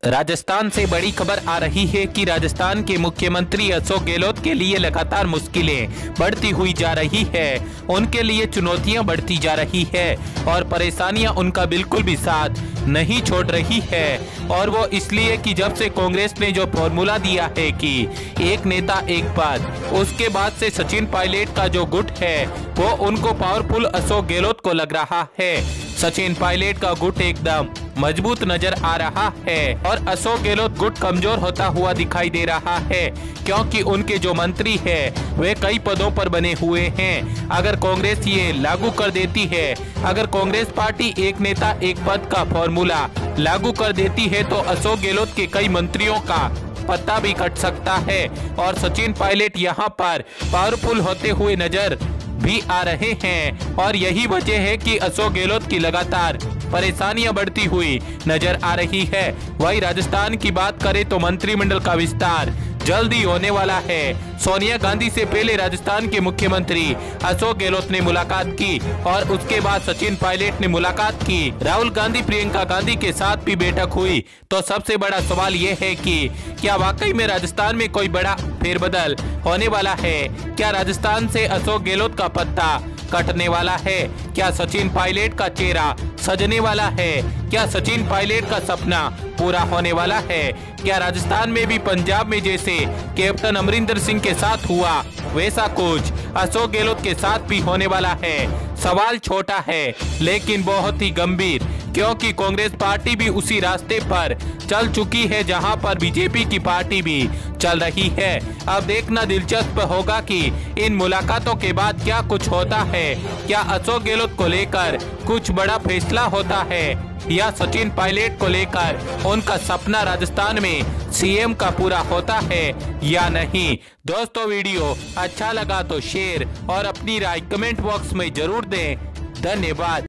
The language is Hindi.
राजस्थान से बड़ी खबर आ रही है कि राजस्थान के मुख्यमंत्री अशोक गहलोत के लिए लगातार मुश्किलें बढ़ती हुई जा रही है। उनके लिए चुनौतियां बढ़ती जा रही है और परेशानियां उनका बिल्कुल भी साथ नहीं छोड़ रही है। और वो इसलिए कि जब से कांग्रेस ने जो फॉर्मूला दिया है कि एक नेता एक पद, उसके बाद से सचिन पायलट का जो गुट है वो उनको पावरफुल अशोक गहलोत को लग रहा है। सचिन पायलट का गुट एकदम मजबूत नजर आ रहा है और अशोक गहलोत गुट कमजोर होता हुआ दिखाई दे रहा है, क्योंकि उनके जो मंत्री है वे कई पदों पर बने हुए हैं। अगर कांग्रेस ये लागू कर देती है, अगर कांग्रेस पार्टी एक नेता एक पद का फॉर्मूला लागू कर देती है तो अशोक गहलोत के कई मंत्रियों का पत्ता भी कट सकता है और सचिन पायलट यहाँ पर पावरफुल होते हुए नजर भी आ रहे हैं। और यही वजह है कि अशोक गहलोत की लगातार परेशानियां बढ़ती हुई नजर आ रही है। वही राजस्थान की बात करें तो मंत्रिमंडल का विस्तार जल्दी होने वाला है। सोनिया गांधी से पहले राजस्थान के मुख्यमंत्री अशोक गहलोत ने मुलाकात की और उसके बाद सचिन पायलट ने मुलाकात की। राहुल गांधी प्रियंका गांधी के साथ भी बैठक हुई। तो सबसे बड़ा सवाल यह है कि क्या वाकई में राजस्थान में कोई बड़ा फेरबदल होने वाला है? क्या राजस्थान से अशोक गहलोत का पत्ता कटने वाला है? क्या सचिन पायलट का चेहरा सजने वाला है? क्या सचिन पायलट का सपना पूरा होने वाला है? क्या राजस्थान में भी पंजाब में जैसे कैप्टन अमरिंदर सिंह के साथ हुआ वैसा कुछ अशोक गहलोत के साथ भी होने वाला है? सवाल छोटा है लेकिन बहुत ही गंभीर, क्योंकि कांग्रेस पार्टी भी उसी रास्ते पर चल चुकी है जहां पर बीजेपी की पार्टी भी चल रही है। अब देखना दिलचस्प होगा कि इन मुलाकातों के बाद क्या कुछ होता है। क्या अशोक गहलोत को लेकर कुछ बड़ा फैसला होता है या सचिन पायलट को लेकर उनका सपना राजस्थान में सीएम का पूरा होता है या नहीं। दोस्तों, वीडियो अच्छा लगा तो शेयर और अपनी राय कमेंट बॉक्स में जरूर दें। धन्यवाद।